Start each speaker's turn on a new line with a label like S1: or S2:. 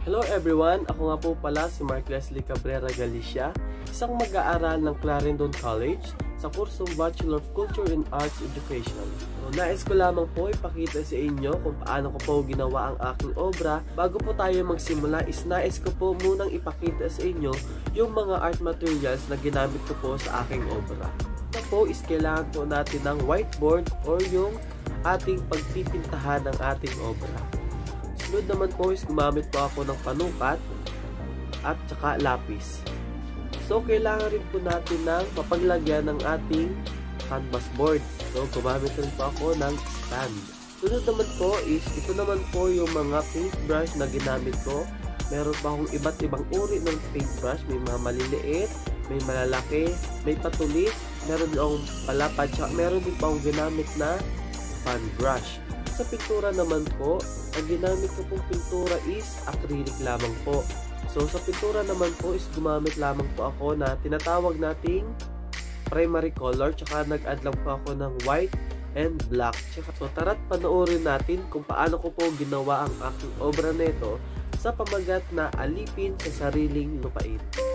S1: Hello everyone! Ako nga po pala si Mark Leslie Cabrera Galicia, isang mag-aaral ng Clarendon College sa kursong Bachelor of Culture and Arts Education. Nais ko lamang po ipakita sa inyo kung paano ko po ginawa ang aking obra. Bago po tayo magsimula is nais ko po munang ipakita sa inyo yung mga art materials na ginamit ko po sa aking obra. Ito po is kailangan po natin ng whiteboard or yung ating pagpipintahan ng ating obra. Sunod naman po is gumamit po ako ng panukat at saka lapis. So, kailangan rin po natin ng mapaglagyan ng ating canvas board. So, gumamit rin po ako ng stand. Sunod naman po is, ito naman po yung mga paintbrush na ginamit ko. Meron pa akong iba't ibang uri ng paintbrush. May mga maliliit, may malalaki, may patulis, meron din akong palapad, meron din pa akong ginamit na fan brush. Sa pintura naman po, ang ginamit ko pong pintura is acrylic lamang po. So, sa pintura naman po is gumamit lamang po ako na tinatawag nating primary color, tsaka nag-add lang po ako ng white and black. So, tara't panoorin natin kung paano ko po ginawa ang aking obra nito sa pamagat na alipin sa sariling lupain.